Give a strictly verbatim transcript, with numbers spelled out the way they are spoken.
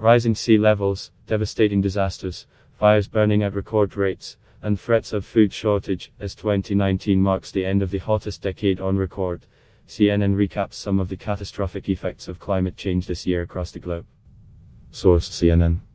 Rising sea levels, devastating disasters, fires burning at record rates, and threats of food shortage, as twenty nineteen marks the end of the hottest decade on record. C N N recaps some of the catastrophic effects of climate change this year across the globe. Source: C N N.